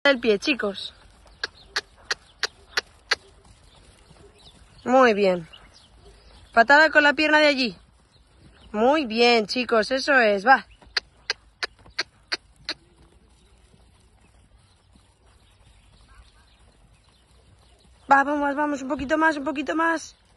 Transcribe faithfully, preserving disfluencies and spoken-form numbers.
El pie, chicos. Muy bien. Patada con la pierna de allí. Muy bien, chicos, eso es, va. Va, vamos, vamos, un poquito más, un poquito más.